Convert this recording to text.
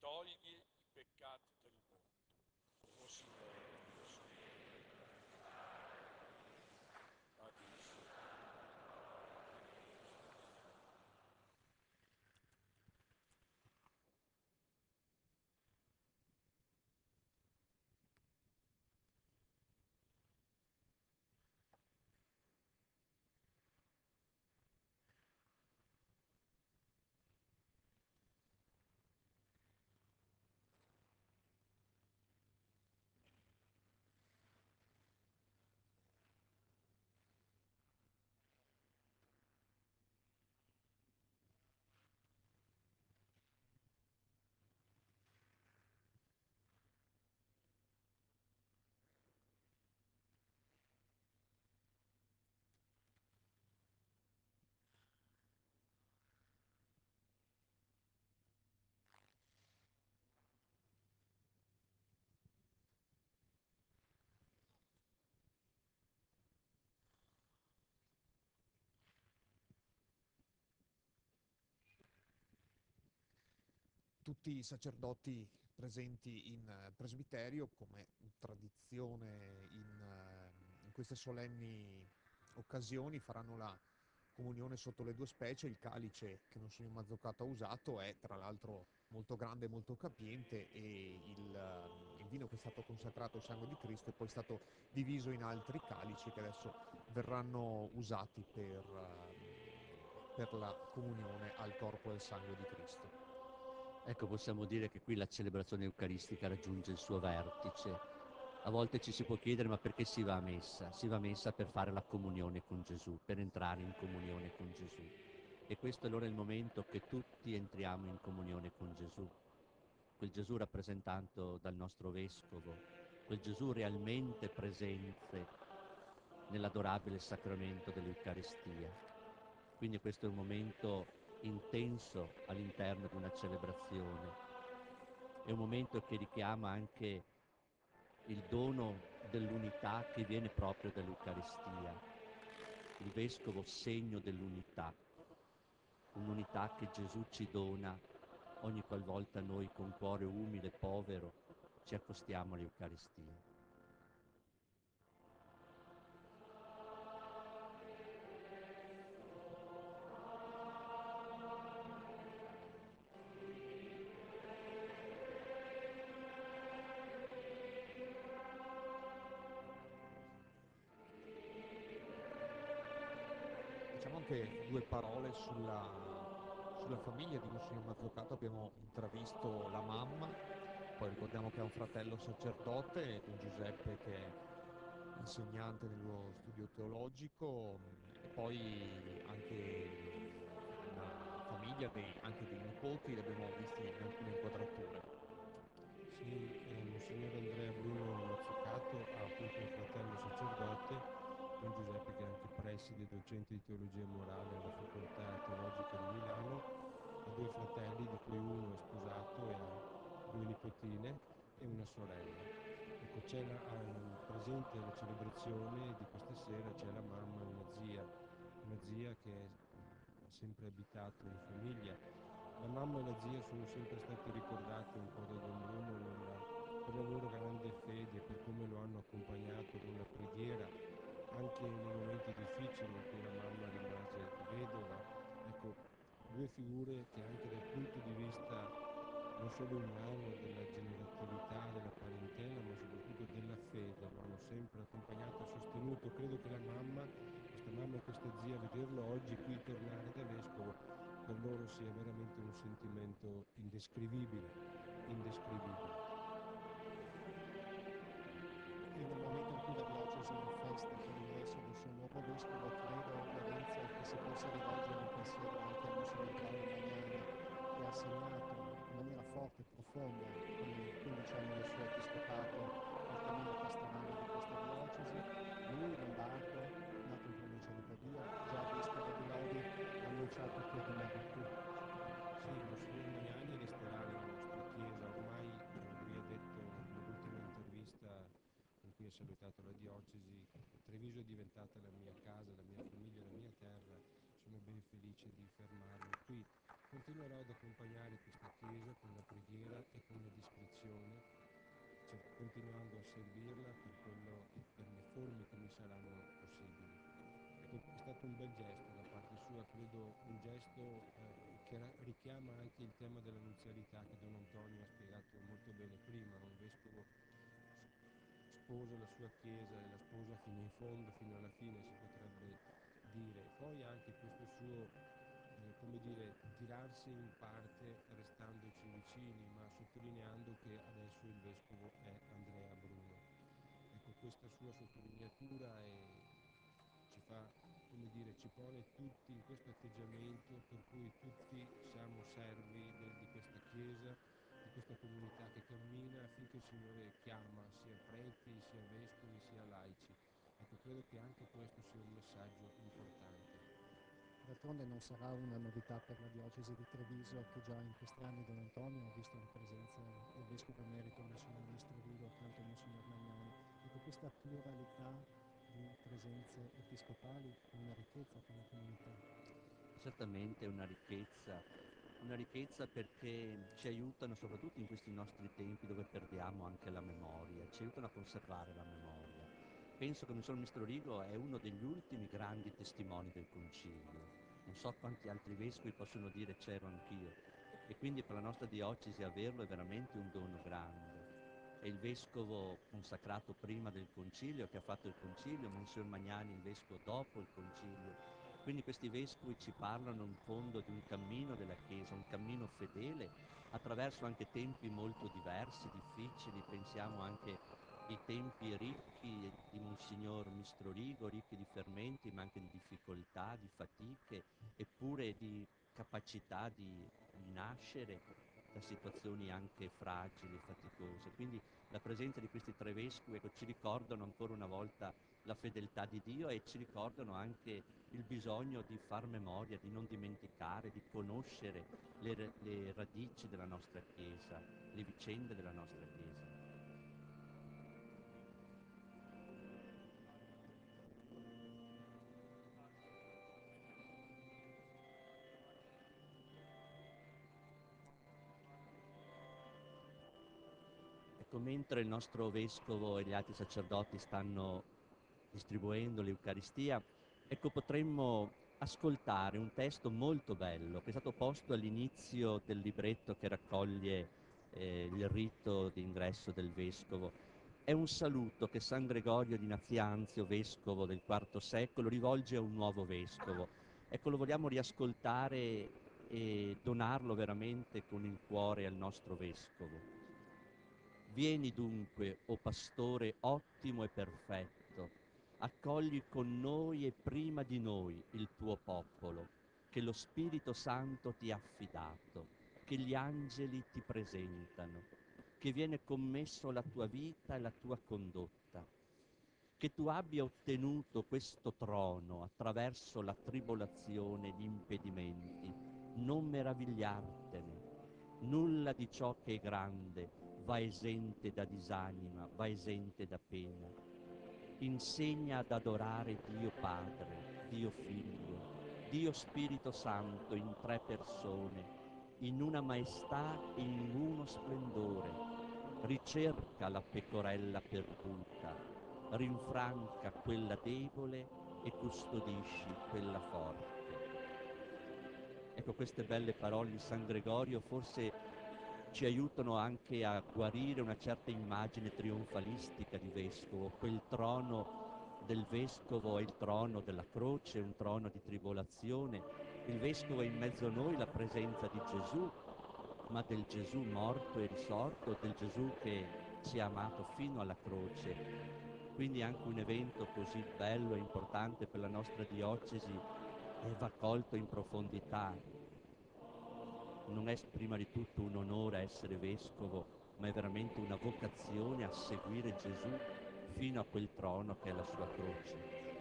toglie i peccati del mondo. Oh Signore, oh Signore, addio. Tutti i sacerdoti presenti in presbiterio, come tradizione in queste solenni occasioni, faranno la comunione sotto le due specie. Il calice che Monsignor Mazzucato ha usato è tra l'altro molto grande e molto capiente, e il vino che è stato consacrato al sangue di Cristo è poi stato diviso in altri calici che adesso verranno usati per la comunione al corpo e al sangue di Cristo. Ecco, possiamo dire che qui la celebrazione eucaristica raggiunge il suo vertice. A volte ci si può chiedere ma perché si va a messa? Si va a messa per fare la comunione con Gesù, per entrare in comunione con Gesù. E questo allora è il momento che tutti entriamo in comunione con Gesù, quel Gesù rappresentato dal nostro Vescovo, quel Gesù realmente presente nell'adorabile sacramento dell'Eucaristia. Quindi questo è un momento intenso all'interno di una celebrazione, è un momento che richiama anche il dono dell'unità che viene proprio dall'Eucaristia, il Vescovo segno dell'unità, un'unità che Gesù ci dona ogni qualvolta noi con cuore umile e povero ci accostiamo all'Eucaristia. Diciamo anche due parole sulla famiglia di Monsignor Mazzucato. Abbiamo intravisto la mamma, poi ricordiamo che ha un fratello sacerdote, Don Giuseppe, che è insegnante nello studio teologico, e poi anche una famiglia anche dei nipoti, li abbiamo visti in alcune inquadrature. Sì, Monsignor Andrea Bruno Mazzucato ha appunto un fratello sacerdote, Don Giuseppe, che è anche preside e docente di teologia morale alla Facoltà Teologica di Milano, ha due fratelli, di cui uno è sposato e ha due nipotine e una sorella. Ecco, presente alla celebrazione di questa sera c'è la mamma e una zia che ha sempre abitato in famiglia. La mamma e la zia sono sempre state ricordate un po' da Don Bruno per la loro grande fede, per come lo hanno accompagnato nella preghiera, anche nei momenti difficili in cui la mamma rimase vedova. Ecco, due figure che anche dal punto di vista non solo umano, della generatività, della parentela, ma soprattutto della fede, lo hanno sempre accompagnato e sostenuto. Credo che questa mamma e questa zia, vederlo oggi qui tornare da vescovo, per loro sia veramente un sentimento indescrivibile, indescrivibile. E nel momento in cui la diocesi è in festa per l'ingresso del suo nuovo vescovo, credo, Lorenzo, che si possa rivolgere un pensiero anche a Monsignor Paolo Magnani, che ha segnato in maniera forte e profonda, con i 15 anni del suo episcopato, il cammino pastorale di questa diocesi. Lui, lombardo, nato in provincia di Pavia, già vescovo di Lodi, ha annunciato che rimarrà qui. Sì, Monsignor Magnani resterà nella nostra Chiesa, ormai lui ha detto nell'ultima intervista in cui ha salutato la diocesi: Treviso è diventata la mia casa, la mia famiglia, la mia terra, sono ben felice di fermarmi qui. continuerò ad accompagnare questa Chiesa con la preghiera e con la discrezione, continuando a servirla per le forme che mi saranno possibili. Ecco, è stato un bel gesto da parte sua, credo un gesto che richiama anche il tema della nuzialità che Don Antonio ha spiegato molto bene prima, no? Un vescovo sposa la sua Chiesa e la sposa fino in fondo, fino alla fine si potrebbe dire. Poi anche questo suo, come dire, tirarsi in parte restandoci vicini, ma sottolineando che adesso il vescovo è Andrea Bruno. Ecco, questa sua sottolineatura ci fa, come dire, ci pone tutti in questo atteggiamento per cui tutti siamo servi di questa Chiesa, di questa comunità che cammina affinché il Signore chiama sia preti, sia vescovi, sia laici. Ecco, credo che anche questo sia un messaggio importante. D'altronde non sarà una novità per la diocesi di Treviso che già in questi anni Don Antonio ha visto la presenza del vescovo emerito Monsignor Mistrovigo accanto a Monsignor Magnani. Ecco, questa pluralità di presenze episcopali è una ricchezza per la comunità. Certamente è una ricchezza perché ci aiutano, soprattutto in questi nostri tempi dove perdiamo anche la memoria, ci aiutano a conservare la memoria. Penso che Monsignor Mistrorigo è uno degli ultimi grandi testimoni del Concilio. Non so quanti altri vescovi possono dire c'ero anch'io. E quindi per la nostra diocesi averlo è veramente un dono grande. È il vescovo consacrato prima del Concilio che ha fatto il Concilio, Monsignor Magnani il vescovo dopo il Concilio. Quindi questi vescovi ci parlano in fondo di un cammino della Chiesa, un cammino fedele, attraverso anche tempi molto diversi, difficili, pensiamo anche ai tempi ricchi di Monsignor Mistrorigo, ricchi di fermenti, ma anche di difficoltà, di fatiche, eppure di capacità di nascere da situazioni anche fragili e faticose. Quindi la presenza di questi tre vescovi, ecco, ci ricordano ancora una volta la fedeltà di Dio e ci ricordano anche il bisogno di far memoria, di non dimenticare, di conoscere le radici della nostra Chiesa, le vicende della nostra Chiesa. Ecco, mentre il nostro vescovo e gli altri sacerdoti stanno distribuendo l'Eucaristia, ecco, potremmo ascoltare un testo molto bello che è stato posto all'inizio del libretto che raccoglie il rito d'ingresso del vescovo. È un saluto che San Gregorio di Nazianzio, vescovo del IV secolo, rivolge a un nuovo vescovo. Ecco, lo vogliamo riascoltare e donarlo veramente con il cuore al nostro vescovo. Vieni dunque, o pastore ottimo e perfetto, accogli con noi e prima di noi il tuo popolo, che lo Spirito Santo ti ha affidato, che gli angeli ti presentano, che viene commesso la tua vita e la tua condotta, che tu abbia ottenuto questo trono attraverso la tribolazione e gli impedimenti, non meravigliartene, nulla di ciò che è grande va esente da disanima, va esente da pena. Insegna ad adorare Dio Padre, Dio Figlio, Dio Spirito Santo in tre persone, in una maestà e in uno splendore. Ricerca la pecorella perduta, rinfranca quella debole e custodisci quella forte. Ecco, queste belle parole di San Gregorio forse ci aiutano anche a guarire una certa immagine trionfalistica di vescovo. Quel trono del vescovo è il trono della croce, un trono di tribolazione. Il vescovo è in mezzo a noi la presenza di Gesù, ma del Gesù morto e risorto, del Gesù che ci ha amato fino alla croce. Quindi anche un evento così bello e importante per la nostra diocesi va colto in profondità. Non è prima di tutto un onore essere vescovo, ma è veramente una vocazione a seguire Gesù fino a quel trono che è la sua croce.